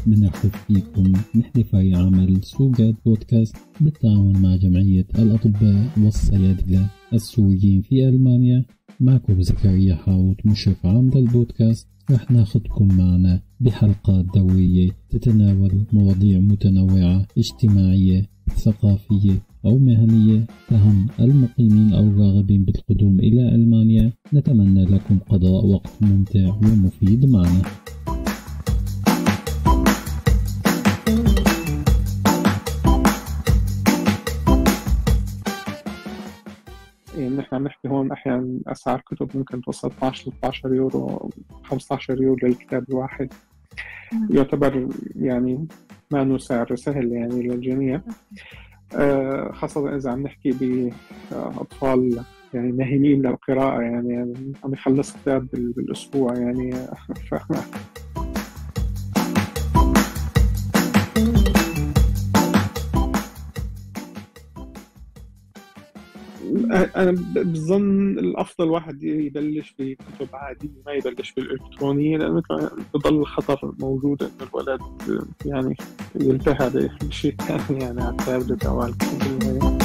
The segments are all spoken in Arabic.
بنرحب فيكم. نحن فريق عمل سوقات بودكاست بالتعاون مع جمعية الأطباء والصيادلة السوريين في ألمانيا. معكم زكريا حاوط مشرف عام للبودكاست. رح ناخدكم معنا بحلقات دورية تتناول مواضيع متنوعة اجتماعية ثقافية أو مهنية تهم المقيمين أو الراغبين بالقدوم إلى ألمانيا. نتمنى لكم قضاء وقت ممتع ومفيد معنا. نحن عم نحكي هون أحيانا أسعار كتب ممكن توصل 12-13 يورو 15 يورو للكتاب الواحد. يعتبر يعني ما إنه سعر سهل يعني للجميع، خاصة إذا عم نحكي بأطفال يعني ماهرين للقراءة، يعني عم يخلص كتاب بالأسبوع يعني أنا بظن الأفضل واحد يبلش بكتب عادية، ما يبلش بالإلكترونية، لأنه بضل خطر موجود إنه الولد يعني ينتهى بشيء ثاني يعني على التابلت أو على الكمبيوتر.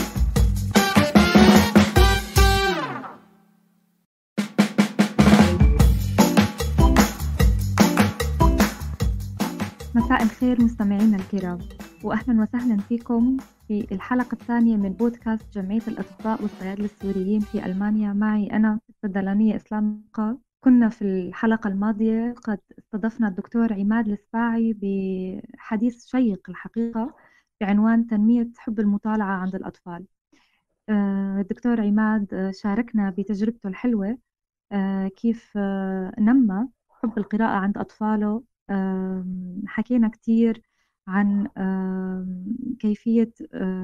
مساء الخير مستمعينا الكرام، وأهلا وسهلا فيكم في الحلقة الثانية من بودكاست جمعية الأطباء والصيادلة السوريين في ألمانيا. معي أنا الصيدلانية إسلام قا. كنا في الحلقة الماضية قد استضفنا الدكتور عماد السباعي بحديث شيق الحقيقة بعنوان تنمية حب المطالعة عند الأطفال. الدكتور عماد شاركنا بتجربته الحلوة، كيف نمى حب القراءة عند أطفاله. حكينا كتير عن كيفية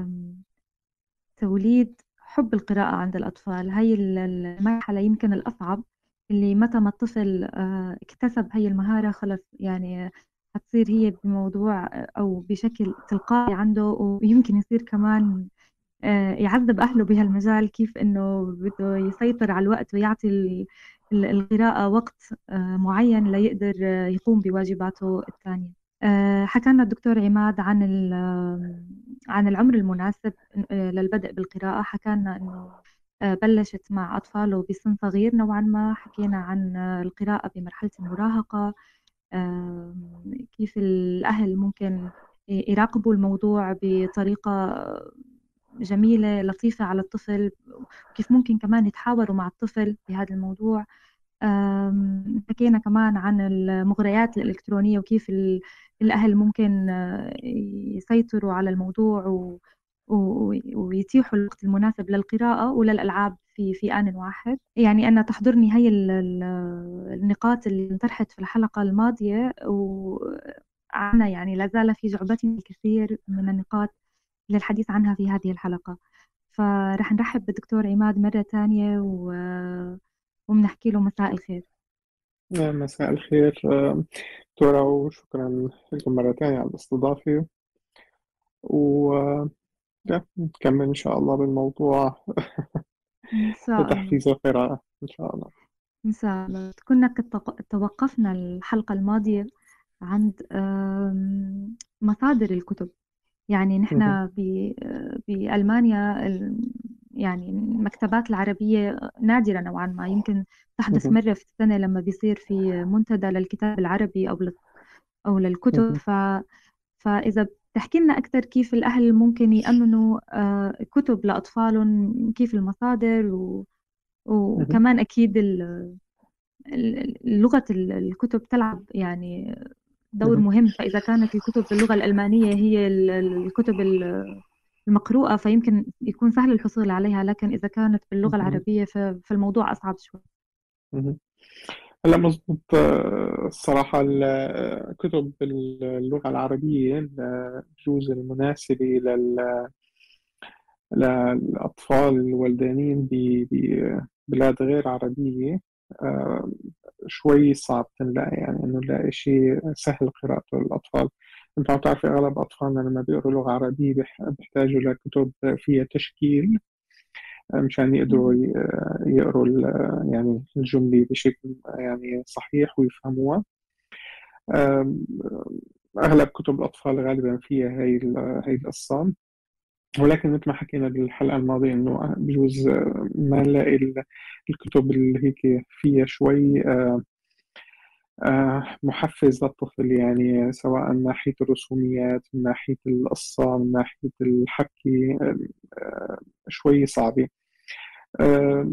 توليد حب القراءة عند الأطفال. هاي المرحلة يمكن الأصعب، اللي متى ما الطفل اكتسب هاي المهارة خلص يعني هتصير هي بموضوع أو بشكل تلقائي عنده، ويمكن يصير كمان يعذب أهله بهالمجال، كيف إنه بده يسيطر على الوقت ويعطي القراءة وقت معين ليقدر يقوم بواجباته الثانية. حكى الدكتور عماد عن العمر المناسب للبدء بالقراءة. حكى لنا إنه بلشت مع أطفاله بسن صغير نوعا ما. حكينا عن القراءة بمرحلة المراهقة، كيف الأهل ممكن يراقبوا الموضوع بطريقة جميلة لطيفة على الطفل، كيف ممكن كمان يتحاوروا مع الطفل بهذا الموضوع. حكينا كمان عن المغريات الإلكترونية وكيف الأهل ممكن يسيطروا على الموضوع ويتيحوا الوقت المناسب للقراءة وللألعاب في آن واحد. يعني أنا تحضرني هي النقاط اللي انطرحت في الحلقة الماضية، وعنا يعني لازال في جعبتنا الكثير من النقاط للحديث عنها في هذه الحلقة. فرح نرحب بالدكتور عماد مرة تانية وبنحكي له مساء الخير. مساء الخير دكتورة، وشكرا لكم مرة تانية على الاستضافة، ونكمل إن شاء الله بالموضوع إن شاء الله. لتحفيز القراءة إن شاء الله. إن شاء الله. كنا توقفنا الحلقة الماضية عند مصادر الكتب. يعني نحن بألمانيا يعني المكتبات العربية نادرة نوعا ما، يمكن تحدث مرة في السنة لما بيصير في منتدى للكتاب العربي أو للكتب. فإذا بتحكي لنا أكثر كيف الأهل ممكن يأمنوا كتب لأطفالهم، كيف المصادر وكمان أكيد لغة الكتب تلعب يعني دور مهم. فإذا كانت الكتب باللغة الألمانية هي الكتب المقروءة فيمكن يكون سهل الحصول عليها، لكن إذا كانت باللغة العربية فالموضوع أصعب شوي. هلا مظبوط. الصراحة الكتب باللغة العربية الجزء المناسبة للأطفال الولدانين ببلاد غير عربية شوي صعب تنلاقي، يعني إنه نلاقي شيء سهل قراءته للأطفال. أنت عم تعرفي أغلب أطفالنا لما بيقروا لغة عربية بيحتاجوا لكتب فيها تشكيل مشان يقدروا يقروا يعني الجملة بشكل يعني صحيح ويفهموها. أغلب كتب الأطفال غالبا فيها هي القصة. ولكن مثل ما حكينا بالحلقة الماضية إنه بجوز ما نلاقي الكتب اللي هيك فيها شوي محفز للطفل، يعني سواء من ناحية الرسوميات، من ناحية القصة، من ناحية الحكي، شوي صعبة. آه،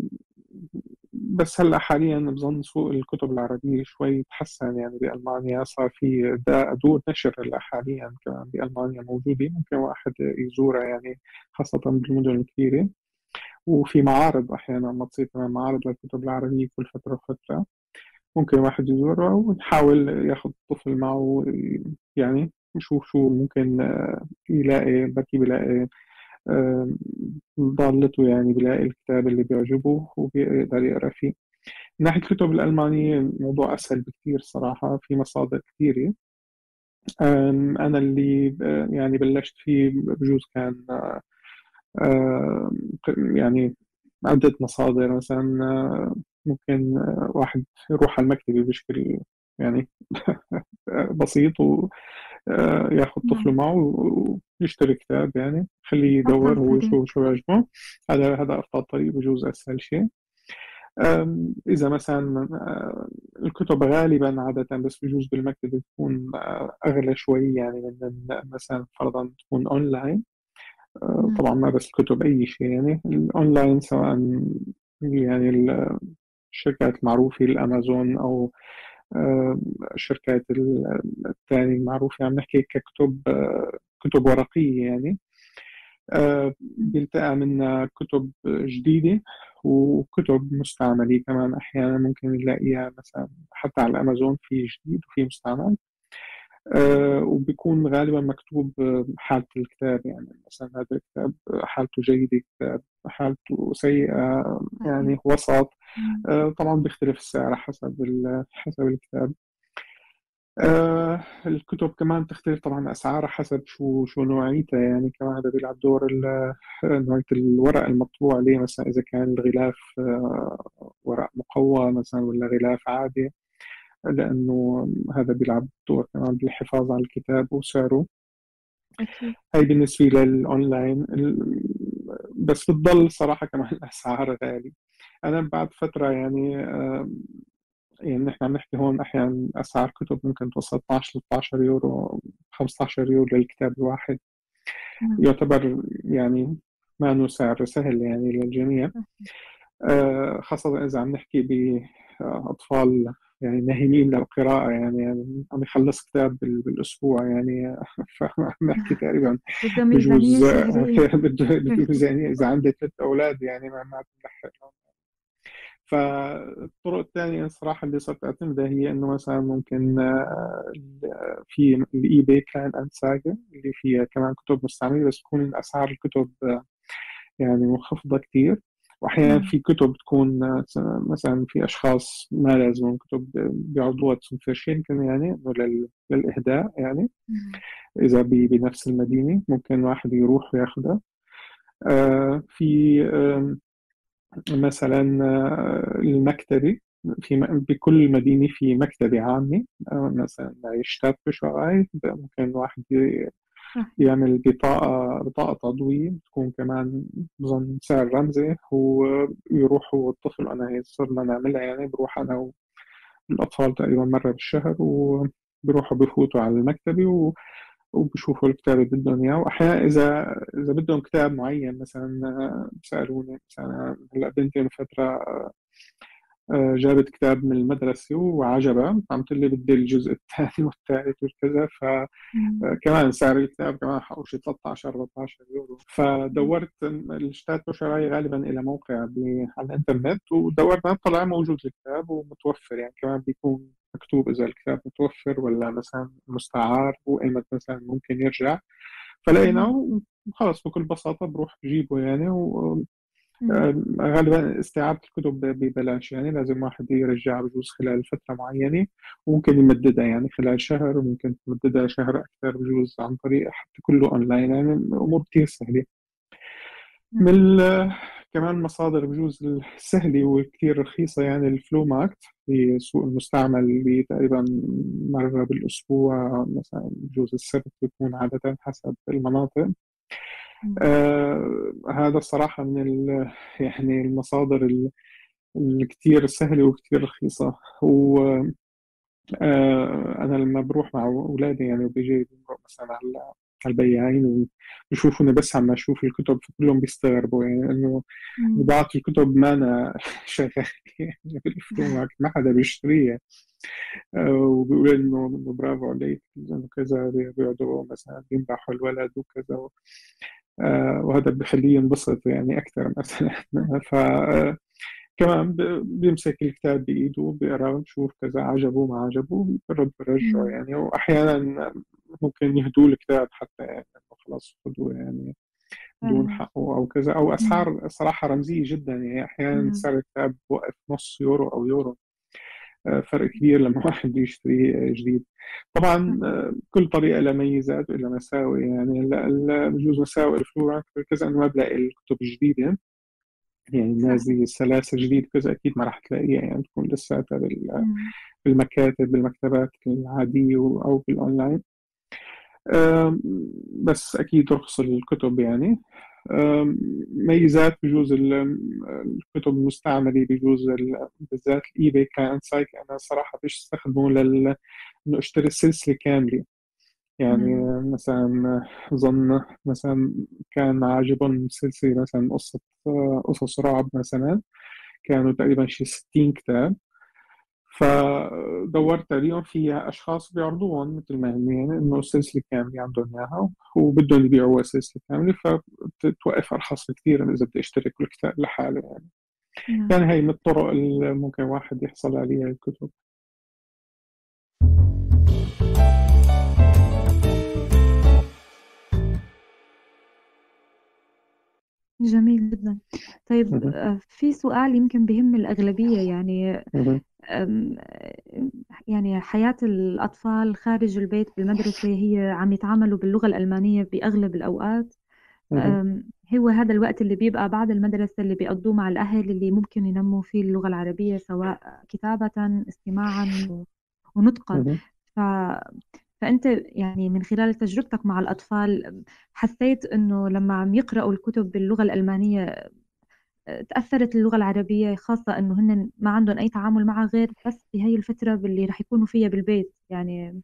بس هلا حاليا بظن سوق الكتب العربية شوي تحسن، يعني بألمانيا صار في دور نشر هلا حاليا كمان بألمانيا موجودة، ممكن واحد يزورها يعني، خاصة بالمدن الكبيرة. وفي معارض أحيانا ما تصير كمان معارض للكتب العربية كل فترة وفترة، ممكن واحد يزورها ويحاول ياخذ الطفل معه، يعني يشوف شو ممكن يلاقي، بركي بيلاقي آه، ضالته، يعني بيلاقي الكتاب اللي بيعجبه وبيقدر يقرأ فيه. من ناحية الكتب الألمانية الموضوع أسهل بكثير صراحة، في مصادر كثيرة. أنا اللي يعني بلشت فيه بجوز كان آم، يعني عدة مصادر، مثلا ممكن واحد يروح على المكتبة بشكل يعني بسيط، وياخذ طفله نعم. معه ويشتري كتاب، يعني خليه يدور أفضل هو طريق. شو يعجبه. هذا أفضل طريق، بجوز أسهل شيء. إذا مثلا الكتب غالبا عادة بس بجوز بالمكتبة تكون أغلى شوي، يعني من مثلا فرضا تكون أونلاين. نعم. طبعا ما بس الكتب، أي شيء يعني الأونلاين، سواء يعني الشركات المعروفة الأمازون أو آه، الشركات الثانية المعروفة، عم نحكي ككتب، كتب ورقية يعني. بيلتقى منا كتب جديدة وكتب مستعملة كمان، أحيانا ممكن نلاقيها مثلا حتى على الأمازون، في جديد وفي مستعمل. وبيكون غالبا مكتوب حالة الكتاب، يعني مثلا هذا الكتاب حالته جيدة، كتاب حالته سيئة، صحيح. يعني وسط. نعم. طبعا بيختلف السعر حسب حسب الكتاب. الكتب كمان تختلف طبعا أسعارها حسب شو نوعيتها، يعني كمان هذا بيلعب دور نوعية الورق المطبوع عليه، مثلا إذا كان الغلاف ورق مقوى مثلا ولا غلاف عادي، لأنه هذا بيلعب دور كمان بالحفاظ على الكتاب وسعره. أكيد. هاي بالنسبة للأونلاين بس بتضل صراحة كمان الأسعار غالية. أنا بعد فترة يعني يعني نحن عم نحكي هون أحيانا أسعار كتب ممكن توصل 12 13 يورو، 15 يورو للكتاب الواحد. نعم. يعتبر يعني ما إنه سعر سهل يعني للجميع، صحيح. خاصة إذا عم نحكي بأطفال يعني ناهمين للقراءة، يعني عم يخلص كتاب بالأسبوع يعني فعم نحكي تقريبا بدها ميزانية بجوز شهرية. بده ميزانية إذا عندي 3 أولاد، يعني ما بتلحق. فالطرق الثانية الصراحة اللي صرت أعتمدها هي إنه مثلا ممكن في الإي باي كلاين أند ساجا، اللي فيها كمان كتب مستعملة بس تكون أسعار الكتب يعني منخفضة كتير. وأحيانا نعم. في كتب تكون مثلا في أشخاص ما لازم كتب بيعرضوها تصنفرش، يمكن يعني إنه للإهداء يعني. نعم. إذا بنفس المدينة ممكن واحد يروح وياخدها. في مثلا المكتبة، بكل مدينة في مكتبة عامة، مثلا يشترك بشغاي ممكن واحد صحيح. يعمل بطاقة تضوية، بتكون كمان بظن سعر رمزي، ويروح هو والطفل. أنا هي صرنا نعملها يعني، بروح أنا والأطفال تقريبا مرة بالشهر، وبروحوا بفوتوا على المكتبة وبشوفوا الكتاب اللي بدهم إياه. وأحيانا إذا بدهم كتاب معين مثلا بسألوني، مثلا هلا بنتي من فترة جابت كتاب من المدرسة وعجبها، عم تقول لي بدي الجزء الثاني والثالث والكذا، نعم. فكمان سعر الكتاب كمان حقه شي 13 14 يورو. فدورت اشتريته شراي غالبا إلى موقع على الإنترنت، ودورت طلع موجود الكتاب ومتوفر، يعني كمان بيكون مكتوب إذا الكتاب متوفر ولا مثلا مستعار وإيمت مثلا ممكن يرجع. نعم. فلقيناه خلص بكل بساطة بروح بجيبه يعني. نعم. غالبا استيعاب الكتب ببلاش، يعني لازم واحد يرجع بجوز خلال فترة معينة، وممكن يمددها يعني خلال شهر، وممكن تمددها شهر أكثر بجوز عن طريق حتى كله أونلاين، يعني الأمور كتير سهلة. من نعم. كمان مصادر بجوز السهلة وكتير رخيصة، يعني الفلو ماركت في سوق المستعمل اللي تقريبا مرة بالأسبوع، مثلا بجوز السبت بيكون عادة حسب المناطق. هذا الصراحة من يعني المصادر الكتير سهلة وكتير رخيصة. أنا لما بروح مع أولادي يعني وبيجي بنروح مثلا على البياعين وبيشوفوني بس عم أشوف الكتب، فكلهم بيستغربوا يعني إنه بضاعة الكتب ما أنا شغال يعني بالفلوس، ما حدا بيشتريها. وبيقول إنه برافو عليك إنه كذا، بيقعدوا مثلا بيمدحوا الولد وكذا. وهذا بخليه ينبسط يعني أكثر مثلا. ف كمان بيمسك الكتاب بإيده بيقرأ ويشوف كذا، عجبه ما عجبه برد برجعه يعني. وأحيانا ممكن يهدوا الكتاب حتى، يعني إنه خلاص خذوه يعني بدون حقه أو كذا، أو أسعار صراحة رمزية جدا يعني. أحيانا سعر الكتاب وقف نص يورو أو يورو. فرق كبير لما واحد بده يشتري جديد. طبعا كل طريقة لها ميزات وإلها مساوئ يعني. بجوز مساوئ الفلورانك كذا إنه ما بلاقي الكتب الجديدة، يعني نازل السلاسل جديد كذا أكيد ما راح تلاقيها، يعني تكون لساتها بالمكاتب بالمكتبات العادية أو بالأونلاين. بس أكيد رخص الكتب يعني. ميزات بجوز الكتب المستعملة، بجوز بالذات الإيباي كلاينت سايت. أنا صراحة بستخدمه إنه أشتري السلسلة كاملة يعني. مثلا ظن مثلا كان عاجبهم سلسلة مثلا قصص رعب مثلا، كانوا تقريبا شي 60 كتاب. فدورت عليهم فيها أشخاص بيعرضوهم مثل ما هن، يعني إنه السلسلة كاملة عندهم إياها وبدهم يبيعوها سلسلة كاملة، فتوقف أرخص بكثير من إذا بدي أشتري كل كتاب لحاله يعني. يعني هي من الطرق اللي ممكن واحد يحصل عليها الكتب. جميل جدا. طيب في سؤال يمكن بهم الأغلبية يعني يعني حياة الأطفال خارج البيت بالمدرسة هي عم يتعاملوا باللغة الألمانية بأغلب الأوقات. هو هذا الوقت اللي بيبقى بعد المدرسة اللي بيقضوه مع الأهل اللي ممكن ينموا فيه اللغة العربية سواء كتابة استماعا ونطقا. ف... فأنت يعني من خلال تجربتك مع الأطفال حسيت إنه لما عم يقرأوا الكتب باللغة الألمانية تأثرت اللغة العربية، خاصة إنه هن ما عندهم أي تعامل معها غير بس في هي الفترة اللي رح يكونوا فيها بالبيت يعني.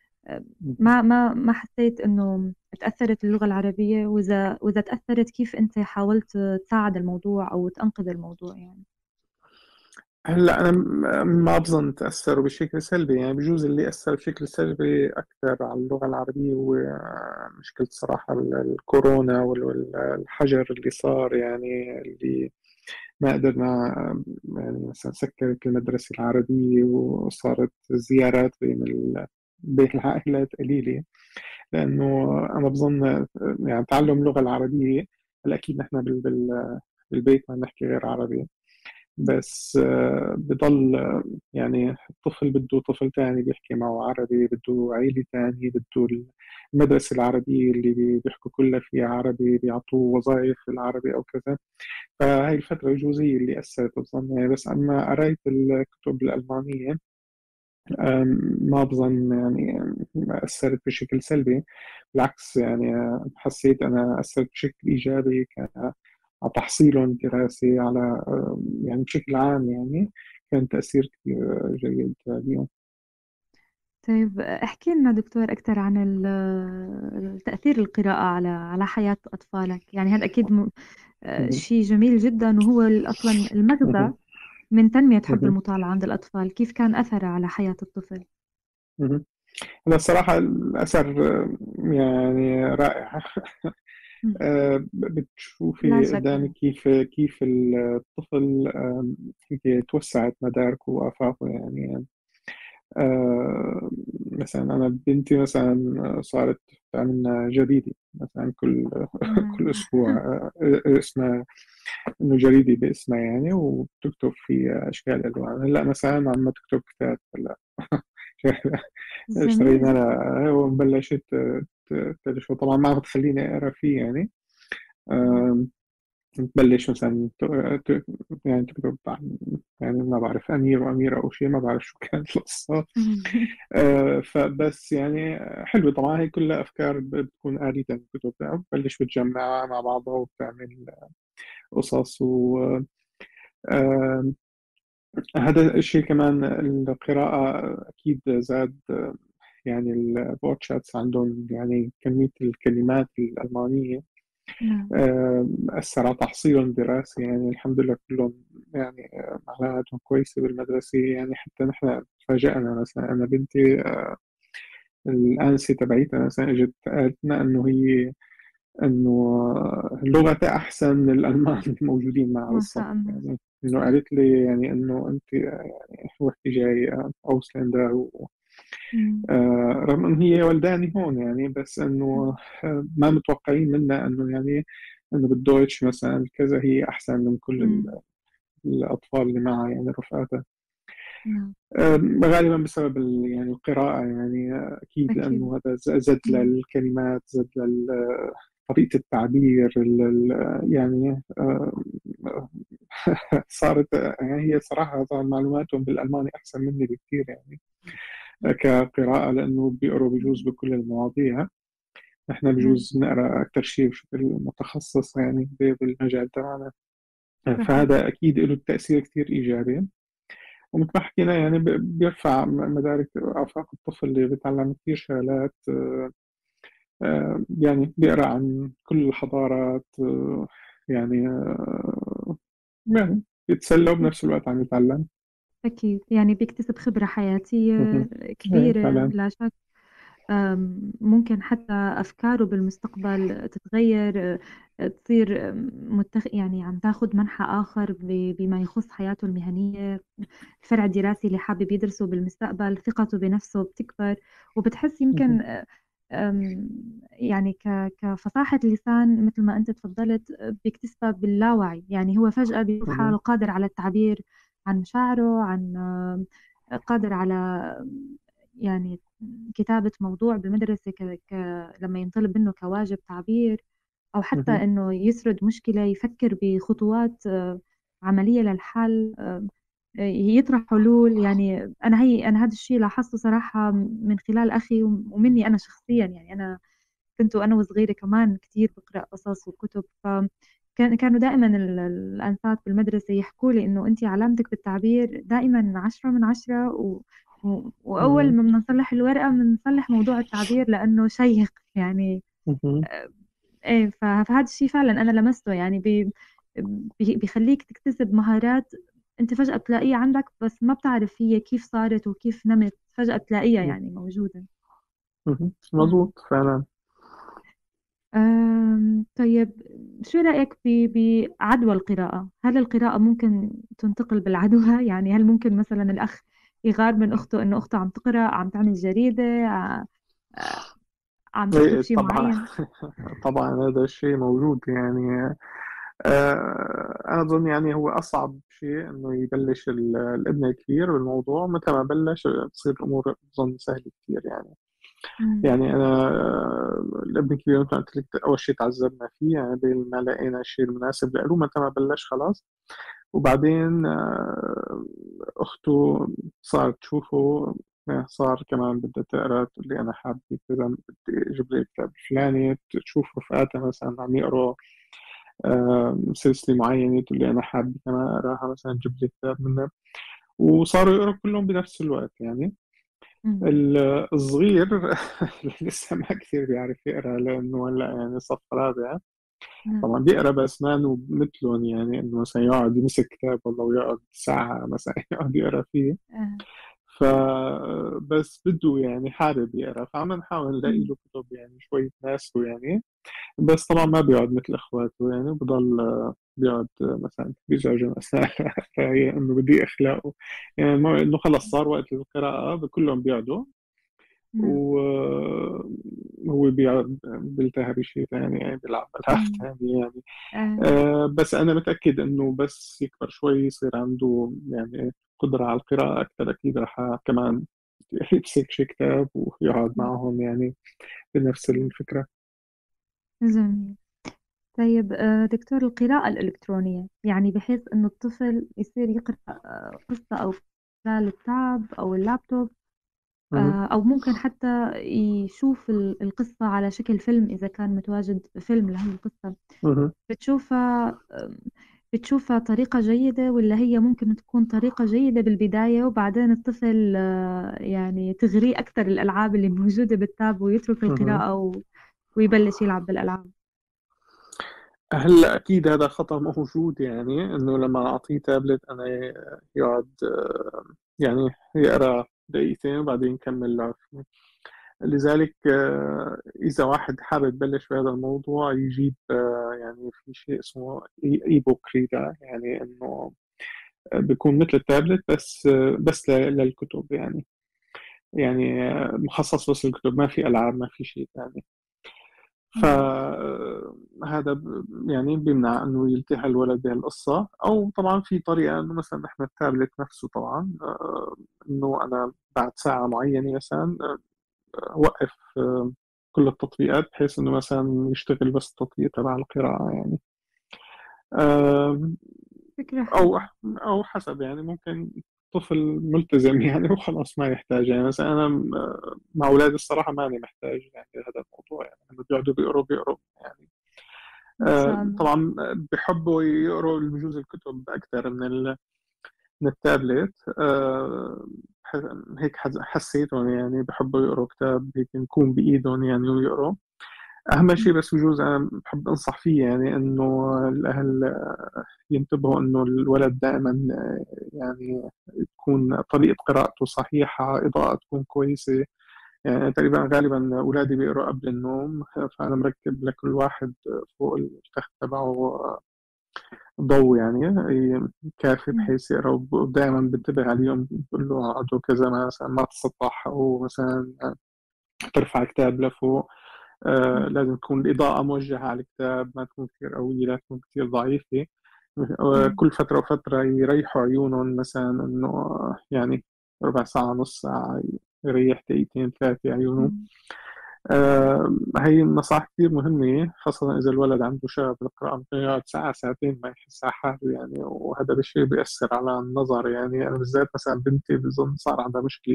ما حسيت إنه تأثرت اللغة العربية، وإذا تأثرت كيف أنت حاولت تساعد الموضوع أو تنقذ الموضوع يعني؟ هلا أنا ما بظن تأثروا بشكل سلبي يعني. بجوز اللي أثر بشكل سلبي أكثر على اللغة العربية هو مشكلة صراحة الكورونا والحجر اللي صار يعني، اللي ما قدرنا يعني مثلا سكرت المدرسة العربية وصارت الزيارات بين العائلات قليلة. لأنه أنا بظن يعني تعلم اللغة العربية، هلا أكيد نحن بالبيت ما نحكي غير عربي، بس بضل يعني الطفل بده طفل تاني بيحكي معه عربي، بده عيلة تانية، بده المدرسة العربية اللي بيحكوا كلها فيها عربي، بيعطوه وظائف بالعربي أو كذا. فهي الفترة الجوزية اللي أثرت بظن يعني. بس أما قريت الكتب الألمانية ما بظن يعني أثرت بشكل سلبي. بالعكس يعني حسيت أنا أثرت بشكل إيجابي على تحصيلهم الدراسي، على يعني بشكل عام يعني كان تأثير كثير جيد اليوم. طيب احكي لنا دكتور أكثر عن تأثير القراءة على حياة أطفالك. يعني هذا أكيد شيء جميل جدا، وهو أصلا المغزى من تنمية حب المطالعة عند الأطفال. كيف كان أثره على حياة الطفل؟ أنا الصراحة الأثر يعني رائع. لا بتشوفي شك قدامك يعني. كيف الطفل هيك توسعت مداركه وآفاقه يعني. مثلا أنا بنتي مثلا صارت تعملنا جريدة مثلا كل أسبوع. اسمها إنه جريدة باسمها يعني، وبتكتب فيها أشكال ألوان. هلا مثلا عم تكتب كتاب هلا. جميل اشترينا جدا. لها وبلشت تلف. طبعا ما بتخليني أقرأ فيه يعني. تبلش مثلا يعني تكتب عن، يعني ما بعرف أمير وأميرة أو شيء، ما بعرف شو كانت القصة. فبس يعني حلوة طبعا، هي كلها أفكار بتكون آلية الكتب، بتبلش بتجمعها مع بعضها وبتعمل قصص. و آه، هذا الشيء كمان، القراءة أكيد زاد. يعني البودكاست عندهم يعني كمية الكلمات الألمانية نعم. أثر على تحصيلهم الدراسي. يعني الحمد لله كلهم يعني معلوماتهم كويسة بالمدرسة. يعني حتى نحن تفاجأنا، مثلا أنا بنتي الأنسة تبعيتها مثلا إجت قالت لنا إنه لغتها أحسن من الألمان الموجودين معها ما بالصف. شاء الله. يعني إنه قالت لي يعني إنه أنت يعني وقت جاي أوسلندا مم. رغم إن هي ولداني هون يعني، بس إنه ما متوقعين منا إنه يعني إنه بالدويتش مثلا كذا هي أحسن من كل مم. الأطفال اللي معها يعني رفقاتها. نعم. غالبا بسبب يعني القراءة يعني. أكيد أكيد. لأنه هذا زاد مم. للكلمات، زاد طريقة التعبير يعني صارت يعني. هي صراحة طبعاً معلوماتهم بالألماني أحسن مني بكثير يعني كقراءة، لأنه بيقروا بجوز بكل المواضيع. نحن نعم. بجوز نقرأ أكثر شيء بشكل متخصص يعني بالمجال تبعنا. صحيح. فهذا أكيد له تأثير كثير إيجابي. ومثل ما حكينا يعني بيرفع مدارك آفاق الطفل اللي بيتعلم كثير شغلات. يعني بيقرأ عن كل الحضارات. يعني يتسلى وبنفس الوقت عم يتعلم. أكيد، يعني بيكتسب خبرة حياتية مهم. إيه كبيرة فعلا. لا شك. ممكن حتى أفكاره بالمستقبل تتغير، تصير يعني عم تاخد منحى آخر بما يخص حياته المهنية، الفرع الدراسي اللي حابب يدرسه بالمستقبل، ثقته بنفسه بتكبر. وبتحس مهم. يمكن يعني كفصاحة اللسان مثل ما أنت تفضلت، بيكتسبها باللاوعي. يعني هو فجأة بيشوف مهم. حاله قادر على التعبير عن مشاعره، عن قادر على يعني كتابة موضوع بالمدرسة لما ينطلب منه كواجب تعبير، أو حتى مهم. إنه يسرد مشكلة، يفكر بخطوات عملية للحل، يطرح حلول. يعني أنا هذا الشيء لاحظته صراحة من خلال أخي ومني أنا شخصيا. يعني أنا كنت وأنا وصغيرة كمان كتير بقرأ قصص وكتب، كانوا دائما الأنسات بالمدرسة يحكوا لي إنه أنت علامتك بالتعبير دائما 10 من 10. وأول مهم. ما بدنا نصلح الورقة بنصلح موضوع التعبير لأنه شيق يعني. مهم. إيه، فهذا الشيء فعلا أنا لمسته. يعني بيخليك تكتسب مهارات أنت فجأة بتلاقيها عندك، بس ما بتعرف هي كيف صارت وكيف نمت، فجأة تلاقيها يعني موجودة. مهم. نعم. مظبوط فعلا. طيب، شو رأيك بعدوى القراءة؟ هل القراءة ممكن تنتقل بالعدوى؟ يعني هل ممكن مثلا الأخ يغار من أخته إنه أخته عم تقرأ، عم تعمل جريدة، عم تكتب إيه شيء طبعا. معين؟ طبعا هذا الشيء موجود يعني. أنا أظن يعني هو أصعب شيء إنه يبلش الابن الكبير بالموضوع. متى ما بلش تصير الأمور أظن سهلة كثير يعني. مم. يعني أنا الابن الكبير مثل ما قلت لك أول شيء تعذبنا فيه يعني بين ما لقينا الشيء المناسب له. متى ما بلش خلاص. وبعدين أخته صارت تشوفه، صار كمان بدها تقرا، تقول لي أنا حابة كذا، بدي أجيب لي الكتاب الفلاني. تشوف رفقاتها مثلا عم يقروا سلسلة معينة، تقول لي أنا حابة كمان أقراها، مثلا جيب لي كتاب منها. وصاروا يقروا كلهم بنفس الوقت يعني. مم. الصغير لسه ما كثير بيعرف يقرا، لأنه هلا يعني صف رابع. نعم. طبعا بيقرا بس ما إنه مثلهم، يعني إنه مثلا يقعد يمسك كتاب والله ويقعد ساعة مثلا يقعد يقرا فيه. آه. فبس بده يعني حابب يقرا، فعم نحاول نلاقي مم. له كتب يعني شوي تناسبه يعني. بس طبعا ما بيقعد مثل اخواته يعني، بضل بيقعد مثلا بيزعجوا مثلا فهي انه بدي اخلاقه يعني. انه خلص صار وقت القراءة كلهم بيقعدوا، نعم. وهو بيقعد بيلتهى بشيء ثاني يعني، بيلعب ألعاب مم. ثانية يعني. آه. بس أنا متأكد إنه بس يكبر شوي يصير عنده يعني قدرة على القراءة أكثر، أكيد راح كمان يمسك شي كتاب ويقعد أكيد. معهم يعني بنفس الفكرة. جميل. طيب دكتور، القراءة الإلكترونية يعني بحيث إنه الطفل يصير يقرأ قصة أو خلال التاب أو اللابتوب، مهم. أو ممكن حتى يشوف القصة على شكل فيلم إذا كان متواجد فيلم لهي القصة. مهم. بتشوفها بتشوفها طريقة جيدة، ولا هي ممكن تكون طريقة جيدة بالبداية وبعدين الطفل يعني تغريه أكثر الألعاب اللي موجودة بالتاب ويترك مهم. القراءة ويبلش يلعب بالألعاب؟ هلا اكيد هذا خطر موجود، يعني انه لما اعطيه تابلت انا يقعد يعني يقرا دقيقتين وبعدين يكمل لعب. لذلك اذا واحد حابب يبلش بهذا الموضوع يجيب يعني في شيء اسمه اي بوك ريدر، يعني انه بيكون مثل التابلت بس للكتب، يعني مخصص بس للكتب، ما في العاب ما في شيء ثاني. مم. فهذا يعني بيمنع انه يلتهي الولد بهالقصه. او طبعا في طريقه انه مثلا احنا التابلت نفسه طبعا انه انا بعد ساعه معينه مثلا اوقف كل التطبيقات بحيث انه مثلا يشتغل بس التطبيق تبع القراءه يعني. آه، فكرة او حلوة. او حسب، يعني ممكن طفل ملتزم يعني وخلاص ما يحتاج. يعني مثلا انا مع اولادي الصراحه ماني محتاج يعني هذا الموضوع، يعني لما بيقعدوا بيقروا يعني ما شاء الله. طبعا بحبوا يقروا بجوز الكتب أكثر من التابلت. هيك حسيتهم يعني بحبوا يقروا كتاب هيك يكون بإيدهم يعني ويقروا. أهم شيء بس بجوز أنا بحب أنصح فيه، يعني إنه الأهل ينتبهوا إنه الولد دائما يعني تكون طريقة قراءته صحيحة، إضاءة تكون كويسة. يعني تقريبا غالبا أولادي بيقروا قبل النوم، فأنا مركب لكل واحد فوق التخت تبعه ضوء يعني كافي مم. بحيث يقرا. ودائما بنتبه عليهم بقول له اقعدوا كذا، مثلا ما تسطح او مثلا ترفع كتاب لفوق. مم. لازم تكون الإضاءة موجهة على الكتاب، ما تكون كثير قوية لا تكون كثير ضعيفة. مم. كل فترة وفترة يريحوا عيونهم، مثلا إنه يعني ربع ساعة نص ساعة يريح دقيقتين ثلاثة عيونه. مم. هي النصائح كثير مهمة، خاصة إذا الولد عنده شغف بالقراءة، ممكن يقعد ساعة ساعتين ما يحس على حاله يعني، وهذا الشيء بيأثر على النظر. يعني أنا بالذات مثلا بنتي بظن صار عندها مشكلة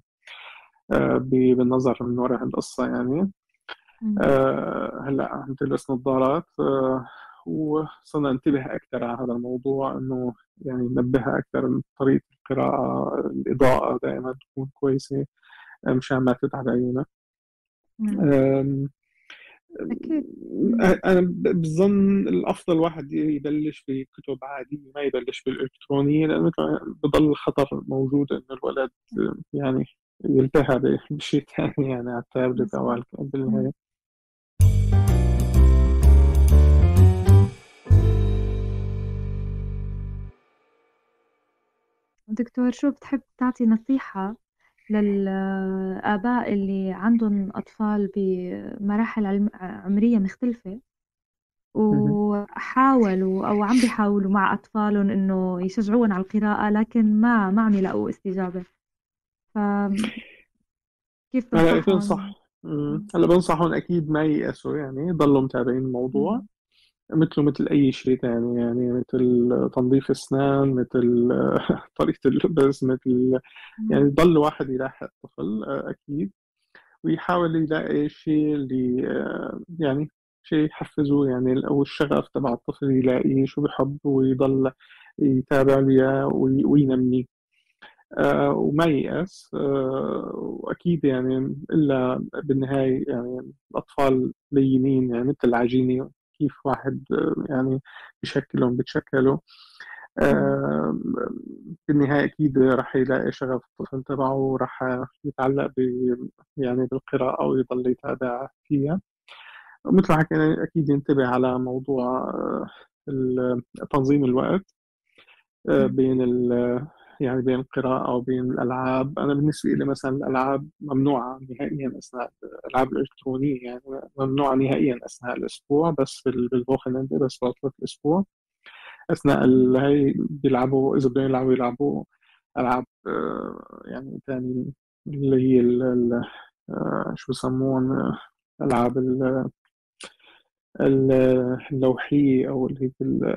بالنظر من وراء القصة يعني. مم. هلا عم تلبس نظارات وصرنا ننتبه أكثر على هذا الموضوع، إنه يعني ننبهها أكثر من طريقة القراءة، الإضاءة دائما تكون كويسة مشان ما تتعب عيونها. مم. أكيد. مم. أنا بظن الأفضل واحد يبلش بكتب عادية، ما يبلش بالإلكترونية، لأنه بضل الخطر موجود إنه الولد يعني يلتهى بشيء ثاني يعني على التابلت أو مظبوط. على مم. بالهاي. دكتور، شو بتحب تعطي نصيحة للآباء اللي عندهم أطفال بمراحل عمرية مختلفة، مهم. وحاولوا أو عم بيحاولوا مع أطفالهم إنه يشجعوهم على القراءة، لكن ما عم يلاقوا استجابة، فكيف هلا تنصحهم؟ هلا بنصحهم أكيد ما ييأسوا، يعني يضلوا متابعين الموضوع مم. مثل أي شيء ثاني، يعني مثل تنظيف أسنان، مثل طريقة اللبس، مثل يعني مم. يضل الواحد يلاحق الطفل أكيد، ويحاول يلاقي شيء اللي يعني شيء يحفزه، يعني أو الشغف تبع الطفل يلاقيه شو بحب ويضل يتابع وياه وينميه. وما ييأس. وأكيد يعني إلا بالنهاية يعني الأطفال لينين يعني مثل العجينة، كيف واحد يعني بشكلهم بتشكلوا. مم. آه، بالنهاية أكيد راح يلاقي شغف الطفل تبعه، وراح يتعلق يعني بالقراءة ويضل يتابع فيها. مثل ما حكينا أكيد ينتبه على موضوع تنظيم الوقت مم. بين يعني بين القراءة وبين الألعاب. أنا بالنسبة لي مثلا الألعاب ممنوعة نهائيا أثناء الألعاب الإلكترونية، يعني ممنوعة نهائيا أثناء الأسبوع، بس بالفوخنالي بس عطلة الأسبوع. أثناء هي بيلعبوا، إذا بدهم يلعبوا يلعبوا ألعاب يعني تاني اللي هي شو بسمون ألعاب اللوحية أو اللي هي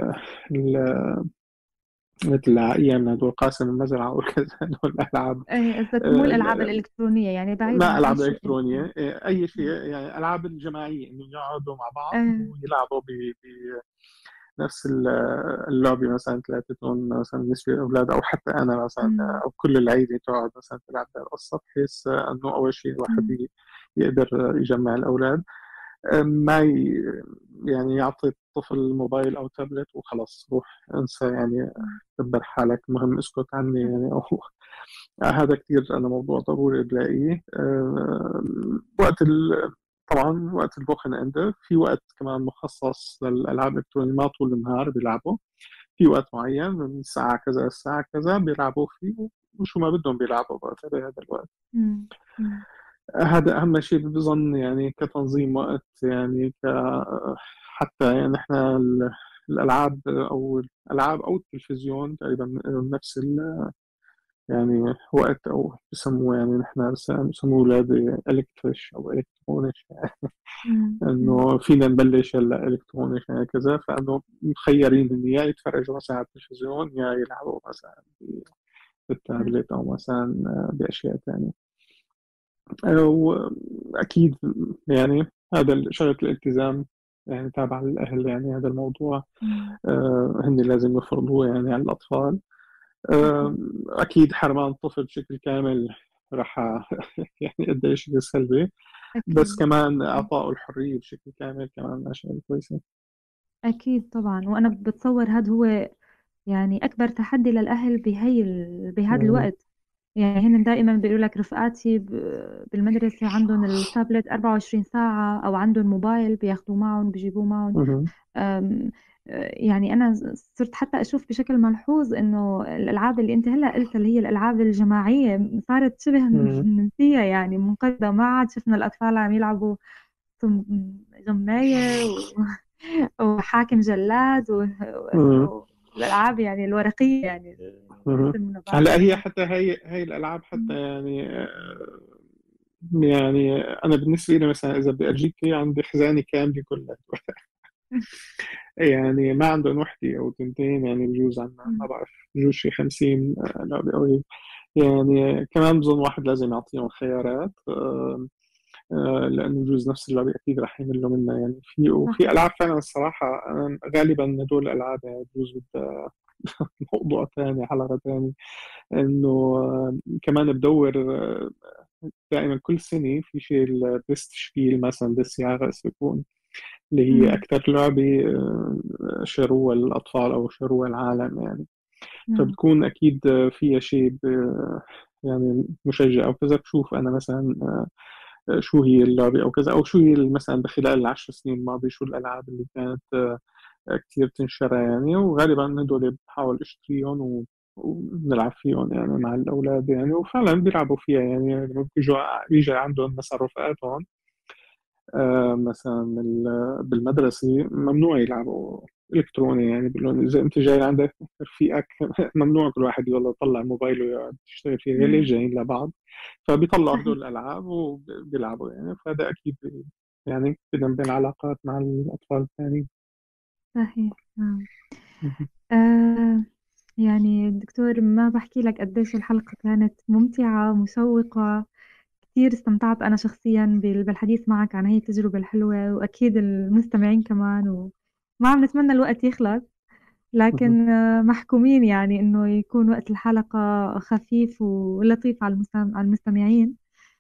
مثل أيام هدول قاسم المزرعة وكذا، هدول الألعاب. ايه قصدك مو الألعاب الإلكترونية، يعني بعيد عن ما أي ألعاب شيء إلكترونية، أي شيء مم. يعني ألعاب الجماعية، إنه يقعدوا مع بعض ايه. ويلعبوا بنفس اللعبة، مثلا ثلاثتهم مثلا بالنسبة للأولاد، أو حتى أنا مثلا، مم. أو كل العيلة تقعد مثلا تلعب القصة، بحيث إنه أول شيء الواحد مم. يقدر يجمع الأولاد، ما يعني يعطي الطفل موبايل أو تابلت وخلاص روح انسى يعني، مم. دبر حالك، مهم اسكت عني صح. يعني. أو هذا كثير أنا موضوع ضروري بلاقيه. وقت طبعا وقت البوخن عنده في وقت كمان مخصص للألعاب الإلكترونية، ما طول النهار بيلعبوا، في وقت معين من الساعة كذا الساعة كذا بيلعبوا فيه، وشو ما بدهم بيلعبوا بقى بهذا الوقت. مم. مم. هذا أهم شيء بظن يعني، كتنظيم وقت يعني، حتى يعني احنا الألعاب أو التلفزيون تقريبا نفس يعني وقت، أو بسموه يعني نحن بسموه أولادي إلكتريش أو إلكترونيش، مم. مم. إنه فينا نبلش هلا إلكترونيش يعني كذا، فإنه مخيرين إن يا يتفرجوا مثلا على التلفزيون يا يلعبوا مثلا صح. بالتابلت، أو مثلا بأشياء ثانية. وأكيد يعني هذا شغلة الالتزام يعني تابع للأهل، يعني هذا الموضوع مم. هن لازم يفرضوه يعني على الأطفال. صحيح. أكيد حرمان الطفل بشكل كامل راح يعني قديش سلبي، بس أكيد. كمان إعطائه الحرية بشكل كامل كمان شغلة كويسة. أكيد طبعا، وأنا بتصور هذا هو يعني أكبر تحدي للأهل بهذا مم. الوقت. يعني هن دائما بيقولوا لك رفقاتي بالمدرسة عندهم التابلت 24 ساعة، أو عندهم موبايل بياخدوه معهم بيجيبوه معهم. مم. أم، يعني أنا صرت حتى أشوف بشكل ملحوظ إنه الألعاب اللي أنت هلأ قلتها، اللي هي الألعاب الجماعية، صارت شبه مم. منسية، يعني منقرضة. ما عاد شفنا الأطفال عم يلعبوا غماية وحاكم جلاد مم. والألعاب يعني الورقية، يعني مم. يسمونها بعض هلا هي الناس. حتى هي الألعاب حتى يعني، يعني أنا بالنسبة لي مثلا إذا بدي أجيك عندي خزانة كاملة كلها يعني ما عندهم وحدة أو تنتين، يعني بجوز عنا ما بعرف بجوز شي 50 لعبة أو يعني. كمان بظن واحد لازم يعطيهم خيارات، لأنه بجوز نفس اللعبة أكيد رح يملوا منها يعني. وفي صحيح. ألعاب فعلا الصراحة غالبا هدول الألعاب يعني بجوز بدها موضوع ثاني، حلقة ثانية، إنه كمان بدور دائما كل سنة في شيء البيست شبيل مثلا ديس ياغس بيكون، اللي هي مم. أكثر لعبة شروها الأطفال أو شروها العالم يعني. نعم. فبتكون أكيد فيها شيء يعني مشجع أو كذا. بشوف أنا مثلا شو هي اللعبة أو كذا، أو شو هي مثلا بخلال العشر سنين الماضية شو الألعاب اللي كانت كثير تنشرى يعني، وغالبا هدول بحاول أشتريهم ونلعب فيهم يعني مع الأولاد يعني، وفعلا بيلعبوا فيها يعني لما بيجي عندهم مثلا رفقاتهم مثلا بالمدرسة ممنوع يلعبوا إلكتروني يعني، بيقول لهم إذا أنت جاي عندك رفيقك ممنوع كل واحد يلا يطلع موبايله ويقعد يشتغل فيه، ليش نعم. جايين لبعض؟ فبيطلعوا صحيح. هدول الألعاب وبيلعبوا يعني. فهذا أكيد يعني بنبني العلاقات مع الأطفال الثانيين. صحيح. نعم. آه يعني دكتور، ما بحكي لك قديش الحلقة كانت ممتعة مشوقة. كثير استمتعت أنا شخصيا بالحديث معك عن هي التجربة الحلوة، وأكيد المستمعين كمان. وما عم نتمنى الوقت يخلص، لكن محكومين يعني إنه يكون وقت الحلقة خفيف ولطيف على على المستمعين.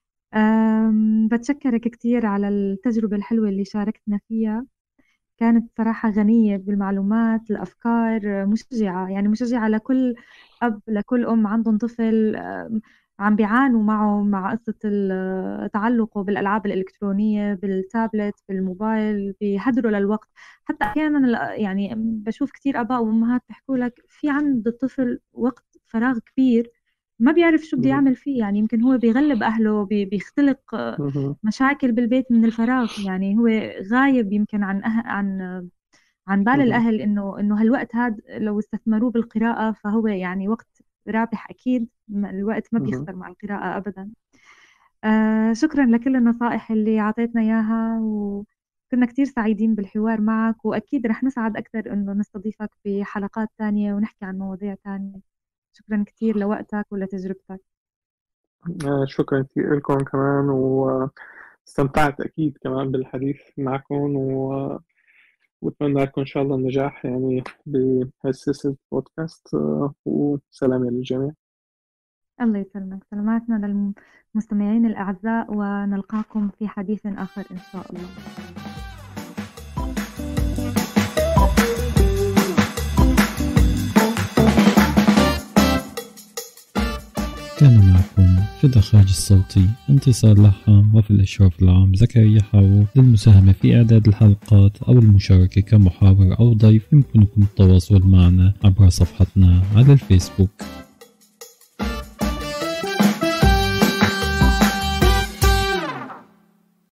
بتشكرك كثير على التجربة الحلوة اللي شاركتنا فيها. كانت صراحة غنية بالمعلومات، الأفكار مشجعة، يعني مشجعة لكل أب لكل أم عندهم طفل عم بيعانوا معه مع قصة تعلقه بالألعاب الإلكترونية، بالتابلت، بالموبايل، بيهدروا للوقت. حتى أحيانا يعني بشوف كتير آباء وأمهات بيحكوا لك في عند الطفل وقت فراغ كبير ما بيعرف شو بده يعمل فيه. يعني يمكن هو بيغلب أهله، بيختلق مشاكل بالبيت من الفراغ. يعني هو غايب يمكن عن بال الأهل إنه هالوقت هذا لو استثمروه بالقراءة فهو يعني وقت رابح أكيد. الوقت ما بيخسر مع القراءة أبدا. شكرا لكل النصائح اللي أعطيتنا إياها، كنا كتير سعيدين بالحوار معك، وأكيد رح نسعد أكثر إنه نستضيفك بحلقات تانية ونحكي عن مواضيع تانية. شكرا كتير لوقتك ولتجربتك. شكرا كثير لكم كمان، واستمتعت أكيد كمان بالحديث معكم، وأتمنى لكم إن شاء الله النجاح يعني بهالسلسلة بودكاست، وسلام للجميع. الله يسلمك. سلاماتنا للمستمعين الأعزاء، ونلقاكم في حديث آخر إن شاء الله. كان معكم في الإخراج الصوتي انتصار لحام، وفي الإشراف العام زكريا حاو. للمساهمة في إعداد الحلقات أو المشاركة كمحاور أو ضيف يمكنكم التواصل معنا عبر صفحتنا على الفيسبوك.